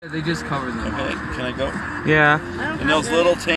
They just covered them. Okay, can I go? Yeah. And those little